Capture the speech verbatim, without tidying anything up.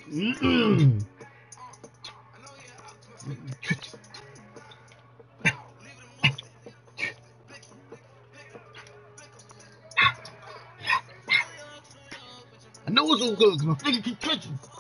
Mm-mm. I know it's so good because my finger keep twitching.